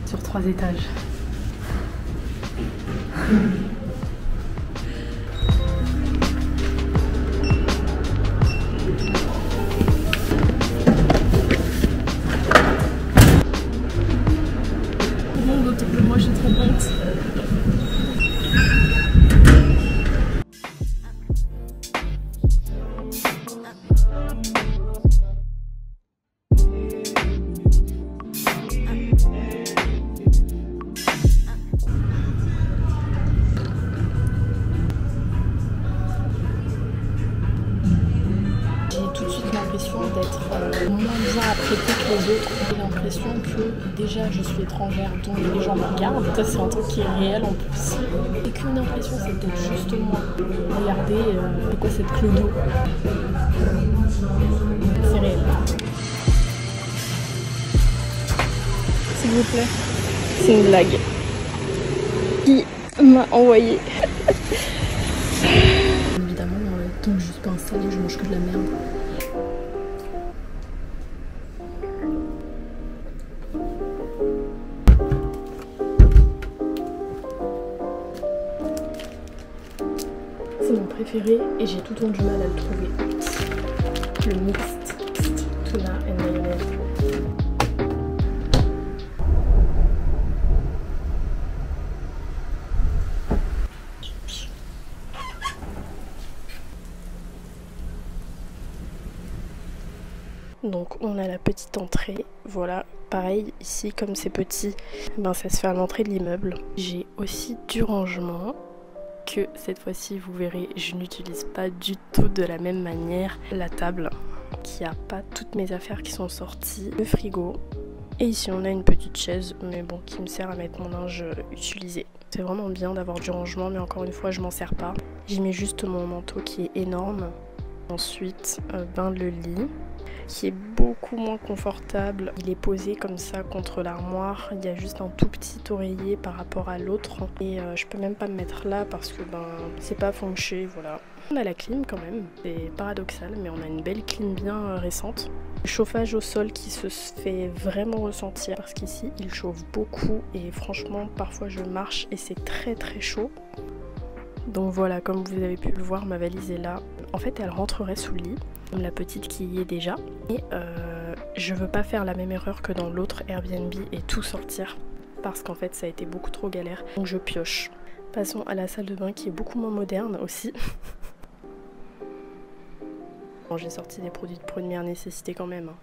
Sur 3 étages. Bon, d'autant que moi j'ai trop honte. L'impression d'être moins bien apprêtée que les autres. J'ai l'impression que déjà je suis étrangère donc les gens me regardent. Ça c'est un truc qui est réel en plus. Et qu'une impression c'est peut-être juste moi. Regardez, c'est quoi cette clodo? C'est réel. S'il vous plaît. C'est une blague. Qui m'a envoyé. Évidemment, tant que je suis pas installée, je mange que de la merde. C'est mon préféré et j'ai tout le temps du mal à le trouver. Le mixed tuna and mayonnaise. Donc on a la petite entrée, voilà, pareil ici comme c'est petit, ben ça se fait à l'entrée de l'immeuble. J'ai aussi du rangement que cette fois-ci vous verrez je n'utilise pas du tout de la même manière. La table qui a pas toutes mes affaires qui sont sorties, le frigo et ici on a une petite chaise mais bon qui me sert à mettre mon linge utilisé. C'est vraiment bien d'avoir du rangement mais encore une fois je m'en sers pas. J'y mets juste mon manteau qui est énorme. Ensuite ben le lit qui est beaucoup moins confortable. Il est posé comme ça contre l'armoire. Il y a juste un tout petit oreiller par rapport à l'autre. Et je peux même pas me mettre là parce que ben c'est pas feng shui, voilà. On a la clim quand même, c'est paradoxal, mais on a une belle clim bien récente. Le chauffage au sol qui se fait vraiment ressentir parce qu'ici il chauffe beaucoup et franchement parfois je marche et c'est très très chaud. Donc voilà, comme vous avez pu le voir, ma valise est là. En fait elle rentrerait sous le lit, comme la petite qui y est déjà. Et je veux pas faire la même erreur que dans l'autre Airbnb et tout sortir. Parce qu'en fait ça a été beaucoup trop galère. Donc je pioche. Passons à la salle de bain qui est beaucoup moins moderne aussi. Bon, j'ai sorti des produits de première nécessité quand même.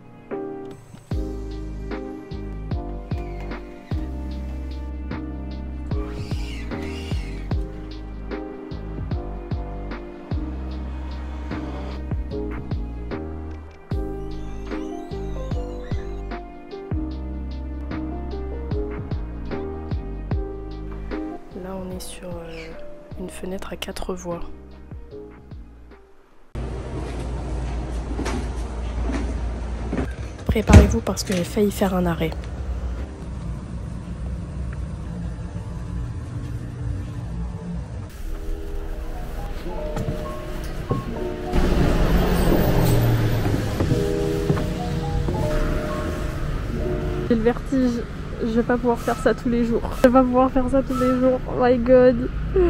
Là on est sur une fenêtre à 4 voies. Préparez-vous parce que j'ai failli faire un arrêt. J'ai le vertige. Je vais pas pouvoir faire ça tous les jours. Je vais pas pouvoir faire ça tous les jours. Oh my god.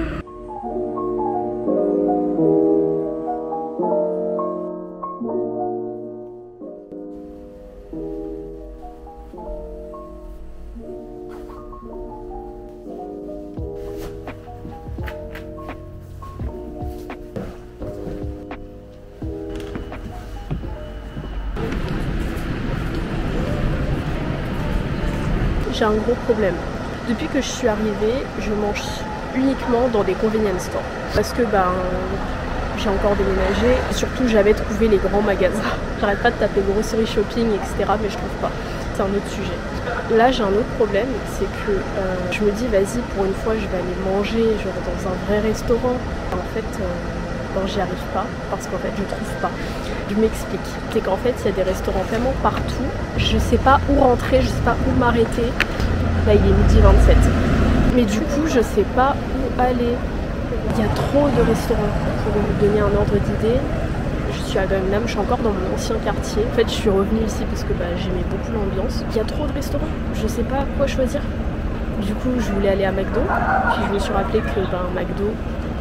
J'ai un gros problème. Depuis que je suis arrivée, je mange uniquement dans des convenience stores. Parce que ben, j'ai encore déménagé. Et surtout, j'avais trouvé les grands magasins. J'arrête pas de taper grocery shopping, etc. Mais je trouve pas. C'est un autre sujet. Là, j'ai un autre problème. C'est que je me dis, vas-y, pour une fois, je vais aller manger genre, dans un vrai restaurant. En fait, ben, j'y arrive pas. Parce qu'en fait, je trouve pas. Je m'explique. C'est qu'en fait, il y a des restaurants tellement partout. Je sais pas où rentrer, je sais pas où m'arrêter. Là, il est midi 27. Mais du coup, je sais pas où aller. Il y a trop de restaurants. Pour vous donner un ordre d'idée, je suis à Gangnam, je suis encore dans mon ancien quartier. En fait, je suis revenue ici parce que j'aimais beaucoup l'ambiance. Il y a trop de restaurants, je sais pas quoi choisir. Du coup, je voulais aller à McDo, puis je me suis rappelé que McDo...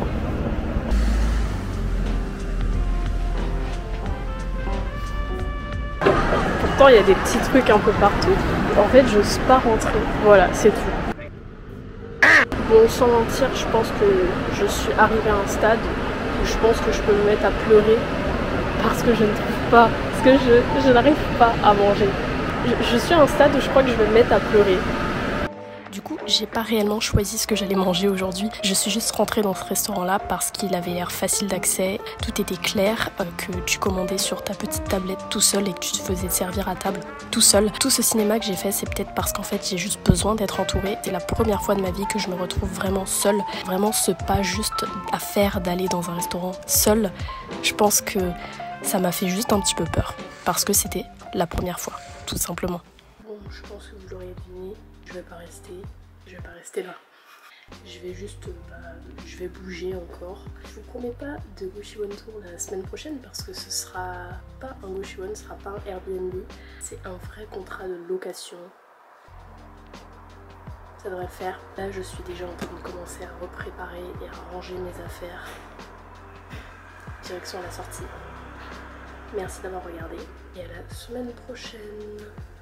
Pourtant, il y a des petits trucs un peu partout. En fait, j'ose pas rentrer. Voilà, c'est tout. Bon, sans mentir, je pense que je suis arrivée à un stade où je pense que je peux me mettre à pleurer parce que je ne trouve pas, parce que je n'arrive pas à manger. Je suis à un stade où je crois que je vais me mettre à pleurer. Du coup, j'ai pas réellement choisi ce que j'allais manger aujourd'hui. Je suis juste rentrée dans ce restaurant-là parce qu'il avait l'air facile d'accès. Tout était clair, que tu commandais sur ta petite tablette tout seul et que tu te faisais servir à table tout seul. Tout ce cinéma que j'ai fait, c'est peut-être parce qu'en fait, j'ai juste besoin d'être entourée. C'est la première fois de ma vie que je me retrouve vraiment seule. Vraiment ce pas juste à faire d'aller dans un restaurant seul. Je pense que ça m'a fait juste un petit peu peur parce que c'était la première fois, tout simplement. Bon, je pense que vous l'aurez deviné. Je vais pas rester là. Je vais juste, je vais bouger encore. Je vous promets pas de Gucci One Tour la semaine prochaine parce que ce sera pas un Gucci One, ce sera pas un Airbnb. C'est un vrai contrat de location. Ça devrait le faire. Là, je suis déjà en train de commencer à repréparer et à ranger mes affaires. Direction la sortie. Merci d'avoir regardé et à la semaine prochaine.